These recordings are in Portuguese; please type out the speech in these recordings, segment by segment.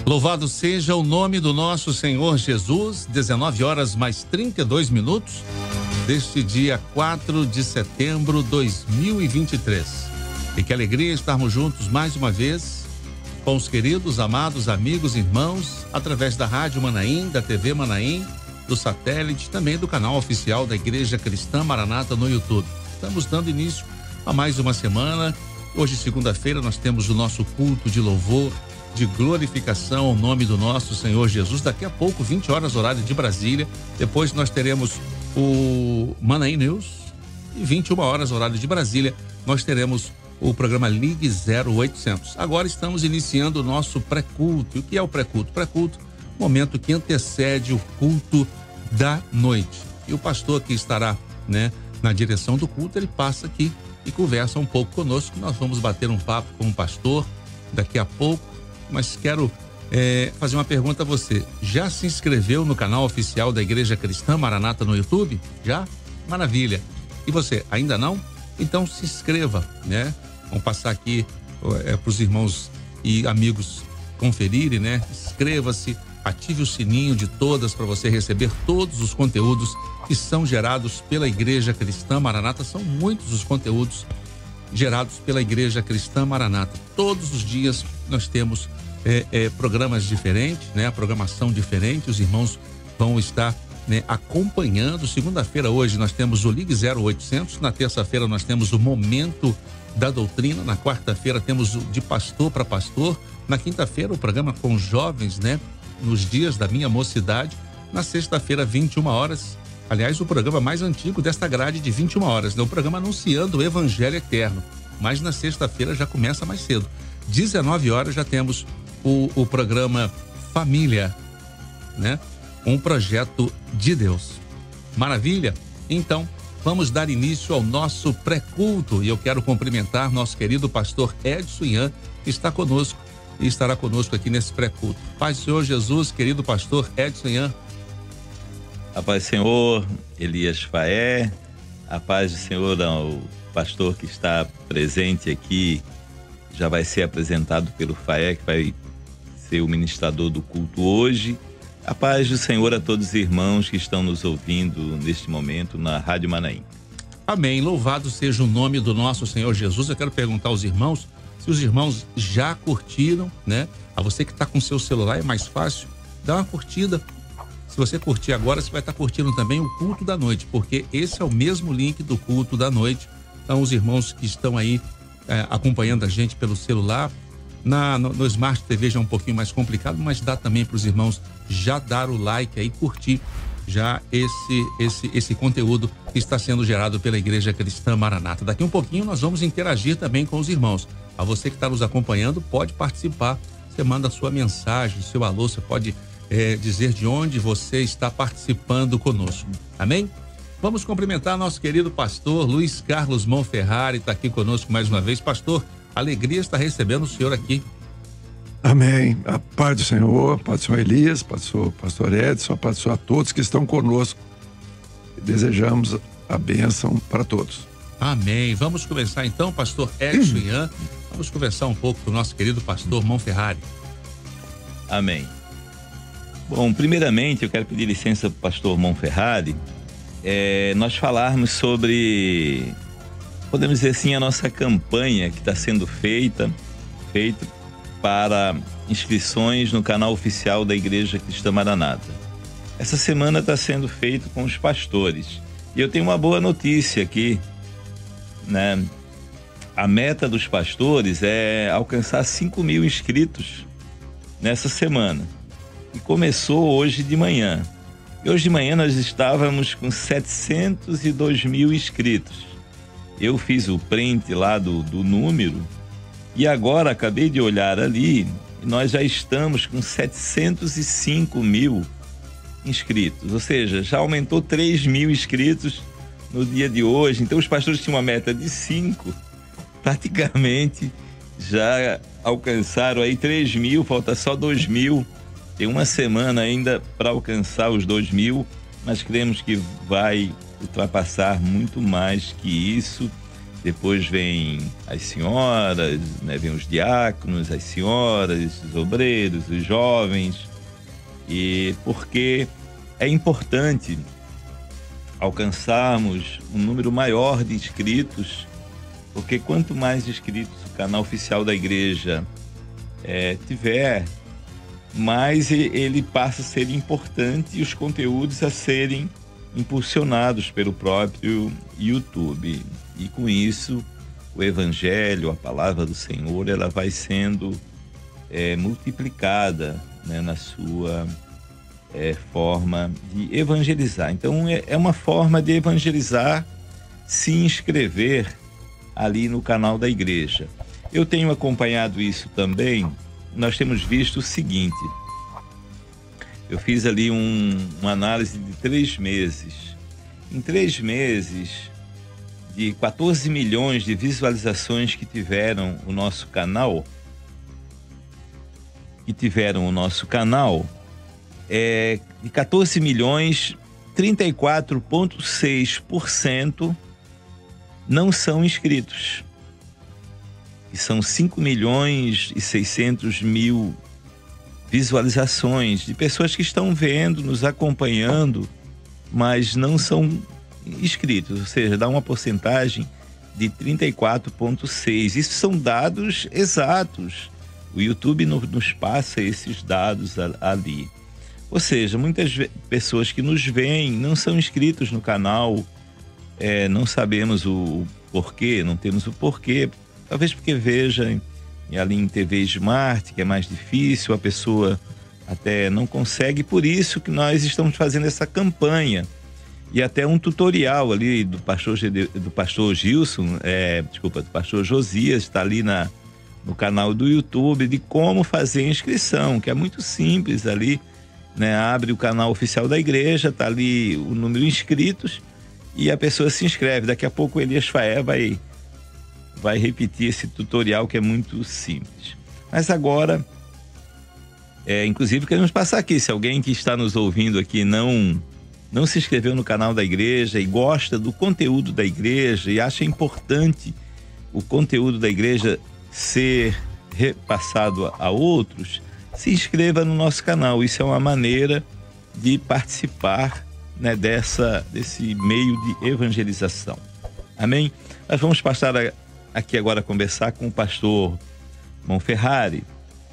Louvado seja o nome do nosso Senhor Jesus, 19 horas mais 32 minutos, deste dia 4 de setembro de 2023. E que alegria estarmos juntos mais uma vez com os queridos, amados, amigos, irmãos, através da Rádio Manaim, da TV Manaim, do satélite, também do canal oficial da Igreja Cristã Maranata no YouTube. Estamos dando início a mais uma semana. Hoje, segunda-feira, nós temos o nosso culto de louvor, de glorificação ao nome do nosso Senhor Jesus. Daqui a pouco, 20 horas, horário de Brasília. Depois nós teremos o Manaim News. E 21 horas, horário de Brasília, nós teremos o programa Ligue 0800. Agora estamos iniciando o nosso pré-culto. E o que é o pré-culto? Pré-culto, momento que antecede o culto da noite. E o pastor que estará, na direção do culto, ele passa aqui e conversa um pouco conosco. Nós vamos bater um papo com o pastor daqui a pouco. Mas quero fazer uma pergunta a você. Já se inscreveu no canal oficial da Igreja Cristã Maranata no YouTube? Já? Maravilha. E você, ainda não? Então se inscreva, Vamos passar aqui para os irmãos e amigos conferirem, Inscreva-se, ative o sininho de todas para você receber todos os conteúdos que são gerados pela Igreja Cristã Maranata. São muitos os conteúdos gerados pela Igreja Cristã Maranata. Todos os dias nós temos programas diferentes, a programação diferente. Os irmãos vão estar acompanhando. Segunda-feira hoje nós temos o Ligue 0800, na terça-feira nós temos o Momento da Doutrina, na quarta-feira temos o de pastor para pastor, na quinta-feira o programa com jovens, nos dias da minha mocidade, na sexta-feira 21 horas, aliás, o programa mais antigo desta grade de 21 horas, o programa anunciando o Evangelho Eterno, mas na sexta-feira já começa mais cedo, 19 horas já temos o programa Família, um projeto de Deus. Maravilha? Então, vamos dar início ao nosso pré-culto e eu quero cumprimentar nosso querido pastor Edson Ian, que está conosco e estará conosco aqui nesse pré-culto. Paz do Senhor Jesus, querido pastor Edson Ian. A paz do Senhor, Elias Faé, a paz do Senhor ao pastor que está presente aqui, já vai ser apresentado pelo Faé, que vai ser o ministrador do culto hoje. A paz do Senhor a todos os irmãos que estão nos ouvindo neste momento na Rádio Manaim. Amém. Louvado seja o nome do nosso Senhor Jesus. Eu quero perguntar aos irmãos se os irmãos já curtiram, A você que está com seu celular é mais fácil, dá uma curtida. Se você curtir agora, você vai estar curtindo também o culto da noite, porque esse é o mesmo link do culto da noite. Então, os irmãos que estão aí acompanhando a gente pelo celular, no Smart TV já é um pouquinho mais complicado, mas dá também para os irmãos já dar o like aí, curtir já esse conteúdo que está sendo gerado pela Igreja Cristã Maranata. Daqui um pouquinho nós vamos interagir também com os irmãos. A você que está nos acompanhando, pode participar. Você manda a sua mensagem, seu alô, você pode dizer de onde você está participando conosco. Amém? Vamos cumprimentar nosso querido pastor Luiz Carlos Monferrari, está aqui conosco mais uma vez. Pastor, alegria estar recebendo o senhor aqui. Amém. A paz do Senhor, a paz do Senhor Elias, a paz do Senhor pastor Edson, a paz do Senhor a todos que estão conosco. Desejamos a bênção para todos. Amém. Vamos começar então, pastor Edson Ian. Vamos conversar um pouco com o nosso querido pastor Monferrari. Amém. Bom, primeiramente eu quero pedir licença para o pastor Monferrari, nós falarmos sobre, podemos dizer assim, a nossa campanha que está sendo feita para inscrições no canal oficial da Igreja Cristã Maranata. Essa semana está sendo feito com os pastores. E eu tenho uma boa notícia aqui, A meta dos pastores é alcançar 5.000 inscritos nessa semana. E começou hoje de manhã. E hoje de manhã nós estávamos com 702.000 inscritos. Eu fiz o print lá do número e agora acabei de olhar ali e nós já estamos com 705.000 inscritos. Ou seja, já aumentou 3.000 inscritos no dia de hoje. Então os pastores tinham uma meta de 5, praticamente já alcançaram aí 3.000, falta só 2.000. Tem uma semana ainda para alcançar os 2.000, mas cremos que vai ultrapassar muito mais que isso. depois vem as senhoras, né? Vem os diáconos, as senhoras, os obreiros, os jovens. E porque é importante alcançarmos um número maior de inscritos, porque quanto mais inscritos o canal oficial da igreja tiver, mais ele passa a ser importante e os conteúdos a serem impulsionados pelo próprio YouTube. E com isso, o Evangelho, a palavra do Senhor, ela vai sendo multiplicada, né, na sua forma de evangelizar. Então, é uma forma de evangelizar se inscrever ali no canal da igreja. Eu tenho acompanhado isso também. Nós temos visto o seguinte: eu fiz ali uma análise de 3 meses. Em 3 meses, de 14 milhões de visualizações que tiveram o nosso canal, de 14 milhões, 34,6% não são inscritos. E são 5 milhões e 600 mil visualizações de pessoas que estão vendo, nos acompanhando, mas não são inscritos, ou seja, dá uma porcentagem de 34,6%. Isso são dados exatos. O YouTube nos passa esses dados ali. Ou seja, muitas pessoas que nos veem não são inscritos no canal, não sabemos o porquê, não temos o porquê. Talvez porque veja ali em TV Smart, que é mais difícil, a pessoa até não consegue. Por isso que nós estamos fazendo essa campanha. E até um tutorial ali do pastor Gilson, do pastor Josias, está ali no canal do YouTube, de como fazer a inscrição, que é muito simples ali, né? Abre o canal oficial da igreja, está ali o número de inscritos e a pessoa se inscreve. Daqui a pouco o Elias Faé vai repetir esse tutorial, que é muito simples. Mas agora, inclusive queremos passar aqui, se alguém que está nos ouvindo aqui não se inscreveu no canal da igreja e gosta do conteúdo da igreja e acha importante o conteúdo da igreja ser repassado a outros, se inscreva no nosso canal. Isso é uma maneira de participar, né, desse meio de evangelização. Amém? Nós vamos passar aqui agora a conversar com o pastor Monferrari.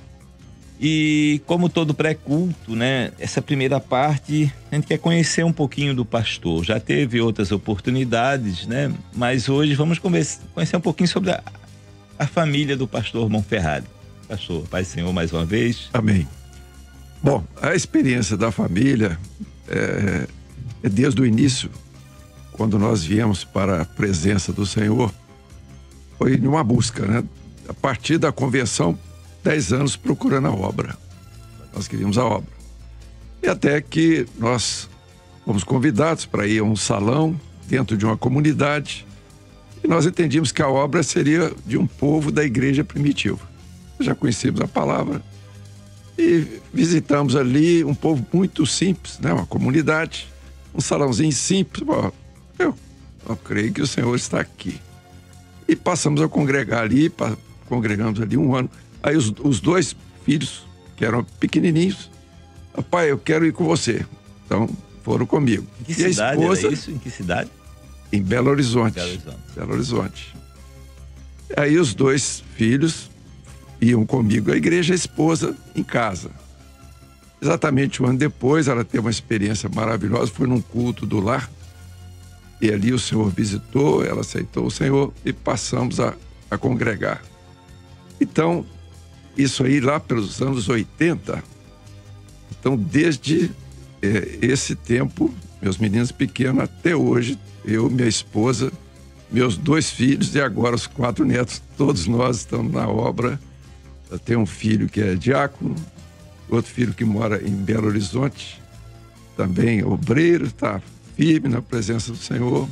E como todo pré-culto, né, essa primeira parte a gente quer conhecer um pouquinho do pastor. Já teve outras oportunidades, né? Mas hoje vamos conhecer um pouquinho sobre a família do pastor Monferrari. Pastor, Pai do Senhor, mais uma vez. Amém. Bom, a experiência da família é desde o início, quando nós viemos para a presença do Senhor, foi numa busca, né? A partir da conversão, 10 anos procurando a obra. Nós queríamos a obra. E até que nós fomos convidados para ir a um salão dentro de uma comunidade e nós entendíamos que a obra seria de um povo da igreja primitiva. Já conhecíamos a palavra e visitamos ali um povo muito simples, né? Uma comunidade, um salãozinho simples. Bom, eu creio que o Senhor está aqui. E passamos a congregar ali, congregamos ali 1 ano. Aí os 2 filhos, que eram pequenininhos, pai, eu quero ir com você. Então, foram comigo. Em que cidade era isso? Em que cidade? Em Belo Horizonte. Belo Horizonte. Aí os 2 filhos iam comigo à igreja, a esposa em casa. Exatamente 1 ano depois, ela teve uma experiência maravilhosa, foi num culto do lar. E ali o Senhor visitou, ela aceitou o Senhor e passamos a congregar. Então, isso aí lá pelos anos 80. Então, desde esse tempo, meus meninos pequenos até hoje, eu, minha esposa, meus 2 filhos e agora os 4 netos, todos nós estamos na obra. Eu tenho um filho que é diácono, outro filho que mora em Belo Horizonte, também obreiro, está firme na presença do Senhor.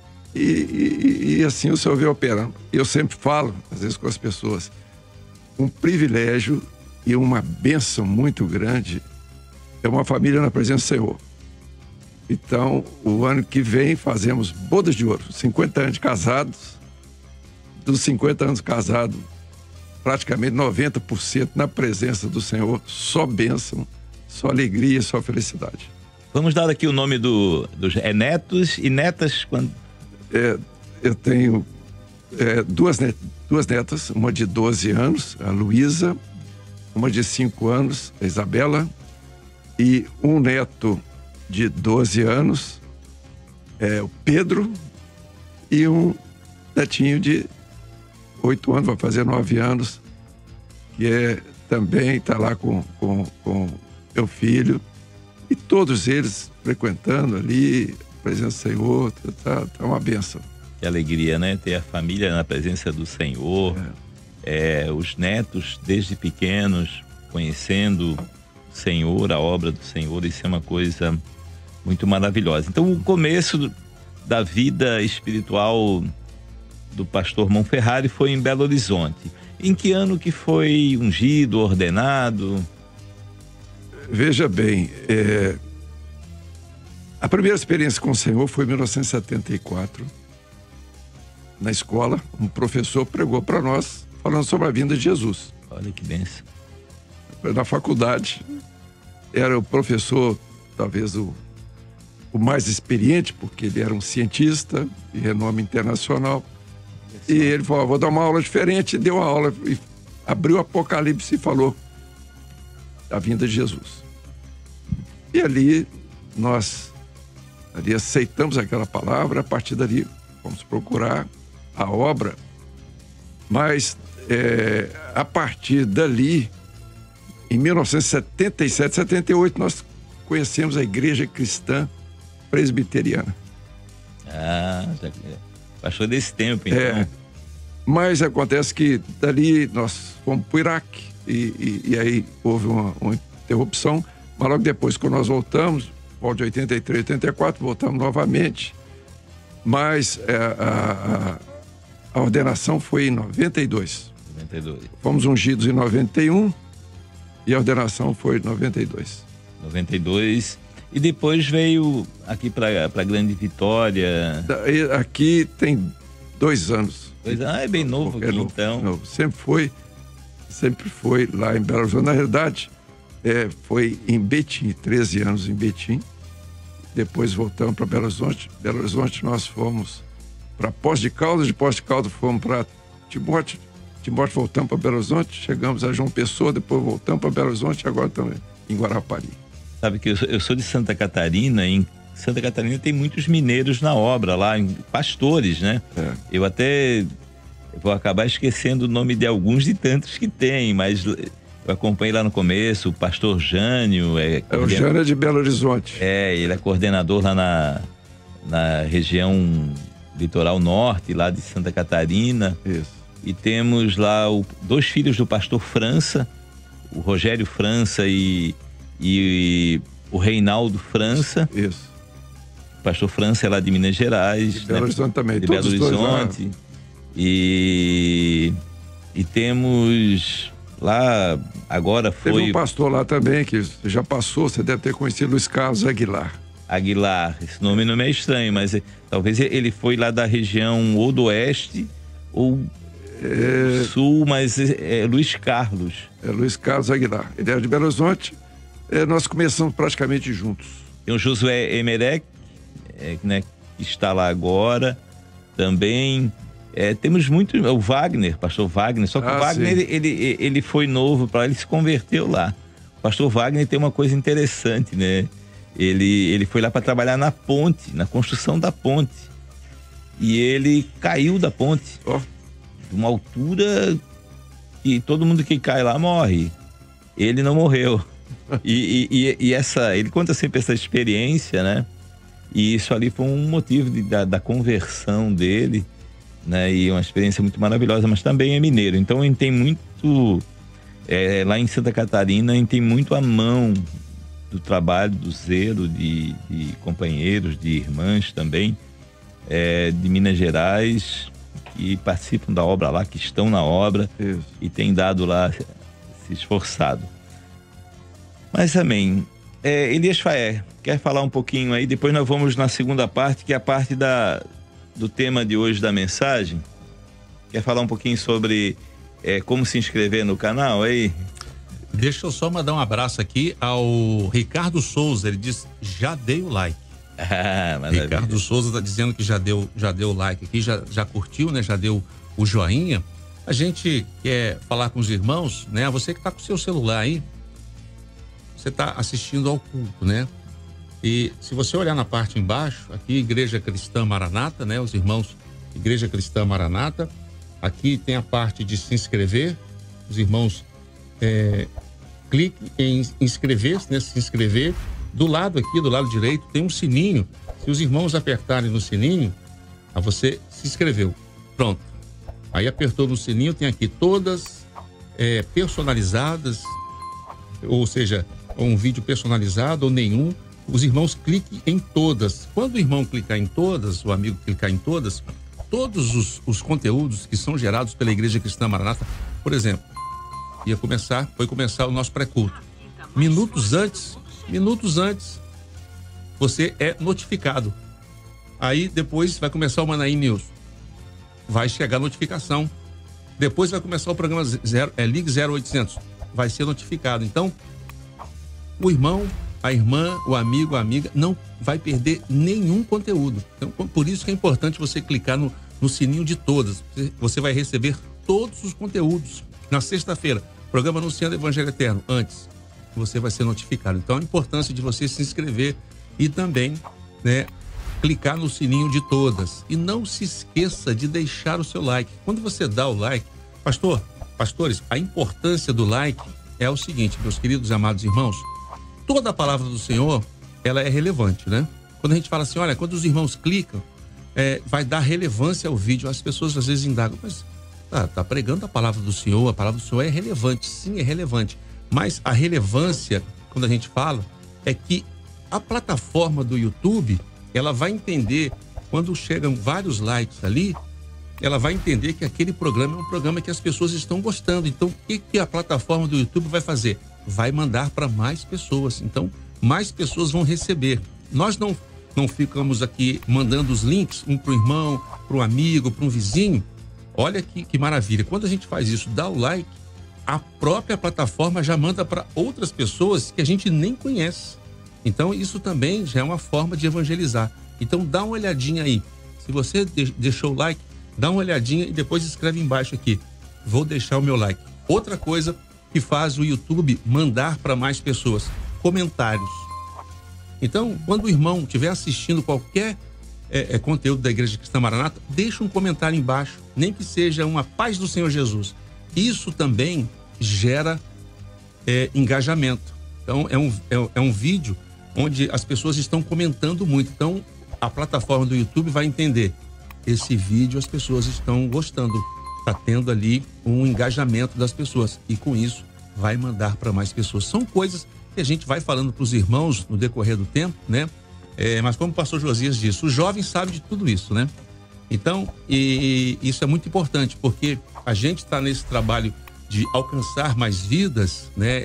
E assim o Senhor vem operando. Eu sempre falo, às vezes com as pessoas, um privilégio e uma bênção muito grande é uma família na presença do Senhor. Então, o ano que vem fazemos bodas de ouro, 50 anos de casados, dos 50 anos casado, praticamente 90% na presença do Senhor, só bênção, só alegria, só felicidade. Vamos dar aqui o nome dos netos e netas. Eu tenho duas netas, uma de 12 anos, a Luísa, uma de 5 anos, a Isabela, e um neto de 12 anos, o Pedro, e um netinho de 8 anos, vai fazer 9 anos, que também está lá com meu filho, e todos eles frequentando ali, a presença do Senhor, tá uma bênção. Que alegria, né? Ter a família na presença do Senhor, os netos desde pequenos conhecendo o Senhor, a obra do Senhor, isso é uma coisa muito maravilhosa. Então, o começo da vida espiritual do pastor Monferrari foi em Belo Horizonte. Em que ano que foi ungido, ordenado? Veja bem, a primeira experiência com o Senhor foi em 1974. Na escola, um professor pregou para nós, falando sobre a vinda de Jesus. Olha que bênção. Na faculdade, era o professor, talvez o mais experiente, porque ele era um cientista de renome internacional. E ele falou, vou dar uma aula diferente. Deu a aula, e abriu o Apocalipse e falou da vinda de Jesus. E ali, nós aceitamos aquela palavra, a partir dali, vamos procurar a obra. Mas, a partir dali, em 1977, 78, nós conhecemos a Igreja Cristã Presbiteriana. Já passou desse tempo, então. Mas acontece que dali nós fomos para o Iraque e aí houve uma interrupção, mas logo depois, quando nós voltamos, volta de 83, 84, voltamos novamente, mas a ordenação foi em 92. Fomos ungidos em 91 e a ordenação foi em 92. 92. E depois veio aqui para Grande Vitória. Aqui tem 2 anos. É bem novo aqui, novo, então. Novo. Sempre foi lá em Belo Horizonte. Na realidade, foi em Betim, 13 anos em Betim. Depois voltamos para Belo Horizonte. Belo Horizonte nós fomos para Poços de Caldas. De Poços de Caldas fomos para Timóteo. Timóteo voltamos para Belo Horizonte. Chegamos a João Pessoa, depois voltamos para Belo Horizonte e agora também em Guarapari. Sabe que eu sou de Santa Catarina. Em Santa Catarina tem muitos mineiros na obra lá, pastores, né? Eu até vou acabar esquecendo o nome de alguns de tantos que tem, mas eu acompanhei lá no começo o pastor Jânio. O Jânio é de Belo Horizonte. Ele é coordenador lá na região litoral norte, lá de Santa Catarina. Isso. E temos lá 2 filhos do pastor França, o Rogério França e o Reinaldo França. Isso. O pastor França é lá de Minas Gerais. De Belo Horizonte também. De Belo Horizonte. E temos lá, agora foi... Teve um pastor lá também, que já passou, você deve ter conhecido, Luiz Carlos Aguilar. Esse nome não é estranho, mas talvez ele foi lá da região ou do oeste ou sul, mas é Luiz Carlos. Luiz Carlos Aguilar. Ele era de Belo Horizonte. Nós começamos praticamente juntos. Tem o Josué Emerec, né, que está lá agora também. Temos muito, o Wagner, pastor Wagner, só que o Wagner ele foi novo para ele se converteu lá. O pastor Wagner tem uma coisa interessante, né? Ele foi lá para trabalhar na ponte, na construção da ponte. E ele caiu da ponte. De uma altura que todo mundo que cai lá morre. Ele não morreu. E ele conta sempre essa experiência, né? E isso ali foi um motivo da conversão dele, né? E uma experiência muito maravilhosa, mas também é mineiro. Então ele tem muito, lá em Santa Catarina, ele tem muito a mão do trabalho, do zelo de companheiros, de irmãs também, de Minas Gerais, que participam da obra lá, que estão na obra. Isso. E têm dado lá, se esforçado. Mas amém. Elias Faé, quer falar um pouquinho aí? Depois nós vamos na segunda parte, que é a parte do tema de hoje da mensagem. quer falar um pouquinho sobre como se inscrever no canal aí? Deixa eu só mandar um abraço aqui ao Ricardo Souza, ele diz, já dei o like. Ricardo Souza está dizendo que já deu o like aqui, já curtiu, né? Já deu o joinha. A gente quer falar com os irmãos, né? Você que está com o seu celular aí, você está assistindo ao culto, né? E se você olhar na parte embaixo, aqui Igreja Cristã Maranata, né? Os irmãos Igreja Cristã Maranata, aqui tem a parte de se inscrever, os irmãos clique em inscrever-se, né? Se inscrever. Do lado aqui, do lado direito, tem um sininho. Se os irmãos apertarem no sininho, você se inscreveu. Pronto. Aí apertou no sininho, tem aqui todas personalizadas, ou seja, um vídeo personalizado ou nenhum. Os irmãos cliquem em todas. Quando o irmão clicar em todas, o amigo clicar em todas, todos os conteúdos que são gerados pela Igreja Cristã Maranata, por exemplo, foi começar o nosso pré-culto. Minutos antes, você é notificado. Aí depois vai começar o Manaim News. Vai chegar a notificação. Depois vai começar o programa Ligue 0800. Vai ser notificado. Então, o irmão, a irmã, o amigo, a amiga não vai perder nenhum conteúdo. Então, por isso que é importante você clicar no sininho de todas. Você vai receber todos os conteúdos. Na sexta-feira, programa Anunciando o Evangelho Eterno. Antes, você vai ser notificado. Então, a importância de você se inscrever e também, né, clicar no sininho de todas. E não se esqueça de deixar o seu like. Quando você dá o like, pastores, a importância do like é o seguinte, meus queridos e amados irmãos, toda a palavra do Senhor, ela é relevante, né? Quando a gente fala assim, olha, quando os irmãos clicam, vai dar relevância ao vídeo. As pessoas às vezes indagam, mas tá pregando a palavra do Senhor, a palavra do Senhor é relevante. Sim, é relevante. Mas a relevância, quando a gente fala, é que a plataforma do YouTube, ela vai entender, quando chegam vários likes ali, ela vai entender que aquele programa é um programa que as pessoas estão gostando. Então, o que a plataforma do YouTube vai fazer? Vai mandar para mais pessoas. Então, mais pessoas vão receber. Nós não ficamos aqui mandando os links, um para o irmão, para um amigo, para um vizinho. Olha que maravilha. Quando a gente faz isso, dá o like, a própria plataforma já manda para outras pessoas que a gente nem conhece. Então, isso também já é uma forma de evangelizar. Então, dá uma olhadinha aí. Se você deixou o like, dá uma olhadinha e depois escreve embaixo aqui. Vou deixar o meu like. Outra coisa que faz o YouTube mandar para mais pessoas, comentários. Então, quando o irmão estiver assistindo qualquer conteúdo da Igreja Cristã Maranata, deixa um comentário embaixo, nem que seja uma paz do Senhor Jesus. Isso também gera engajamento. Então, é um vídeo onde as pessoas estão comentando muito. Então, a plataforma do YouTube vai entender. Esse vídeo as pessoas estão gostando. Está tendo ali um engajamento das pessoas. E com isso, vai mandar para mais pessoas. São coisas que a gente vai falando para os irmãos no decorrer do tempo, né? Mas como o pastor Josias disse, o jovem sabe de tudo isso, né? Então, isso é muito importante, porque a gente está nesse trabalho de alcançar mais vidas, né?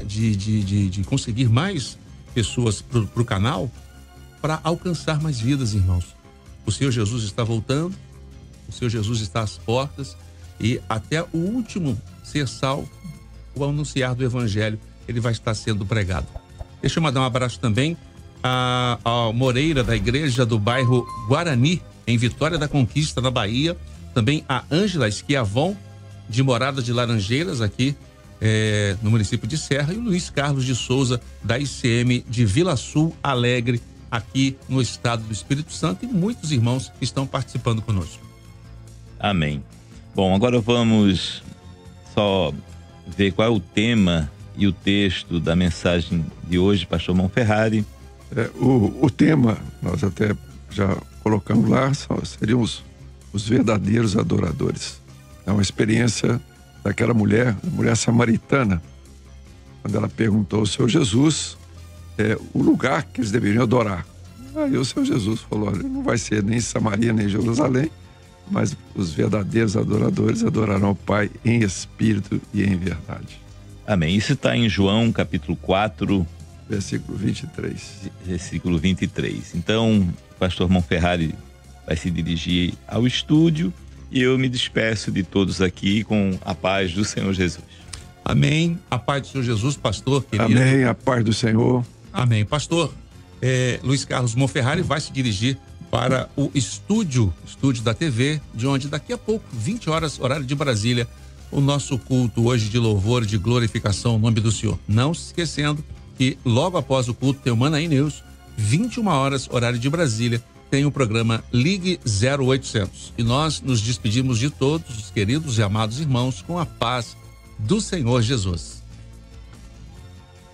De conseguir mais pessoas para o canal, para alcançar mais vidas, irmãos. O Senhor Jesus está voltando, o Senhor Jesus está às portas, e até o último ser salvo, o anunciar do Evangelho, ele vai estar sendo pregado. Deixa eu mandar um abraço também a Moreira, da igreja do bairro Guarani, em Vitória da Conquista, na Bahia. Também a Ângela Esquiavon, de Morada de Laranjeiras, aqui no município de Serra, e o Luiz Carlos de Souza, da ICM de Vila Sul Alegre, aqui no estado do Espírito Santo, e muitos irmãos que estão participando conosco. Amém. Bom, agora vamos só ver qual é o tema e o texto da mensagem de hoje, pastor Monferrari. O tema, nós até já colocamos lá, seriam os verdadeiros adoradores. É uma experiência daquela mulher, a mulher samaritana, quando ela perguntou ao Senhor Jesus o lugar que eles deveriam adorar. Aí o Senhor Jesus falou, olha, não vai ser nem Samaria nem Jerusalém, mas os verdadeiros adoradores adorarão o Pai em espírito e em verdade. Amém. Isso está em João capítulo 4, versículo 23. Versículo 23. Então, o pastor Monferrari vai se dirigir ao estúdio E eu me despeço de todos aqui com a paz do Senhor Jesus. Amém. A paz do Senhor Jesus, pastor querido. Amém. A paz do Senhor. Amém. Pastor, Luiz Carlos Monferrari vai se dirigir para o estúdio da TV, de onde daqui a pouco, 20 horas, horário de Brasília, o nosso culto hoje de louvor e de glorificação ao nome do Senhor. Não se esquecendo que logo após o culto tem o Manaí News, 21 horas, horário de Brasília, tem o programa Ligue 0800. E nós nos despedimos de todos os queridos e amados irmãos com a paz do Senhor Jesus.